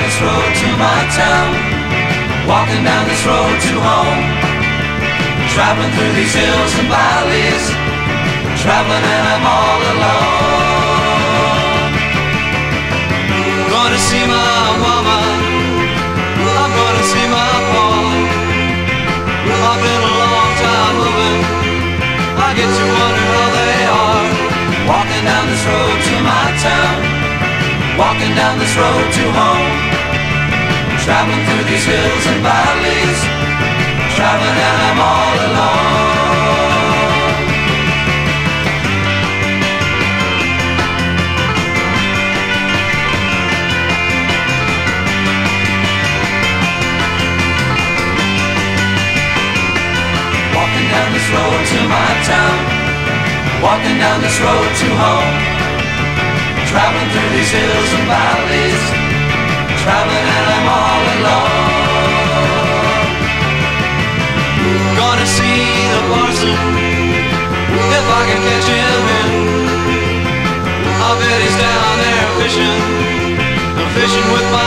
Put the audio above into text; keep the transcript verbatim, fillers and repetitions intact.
this road to my town, walking down this road to home, traveling through these hills and valleys, traveling and I'm all alone. Gonna see my mama, I'm gonna see my pa. I've been a long time moving, I get to wonder how they are. Walking down this road to my town, walking down this road to home, traveling through these hills and valleys, traveling and I'm all alone. Walking down this road to my town, walking down this road to home, traveling through these hills and valleys, traveling and I'm all alone. Gonna see the parson, if I can catch him in. I bet he's down there fishing, fishing with my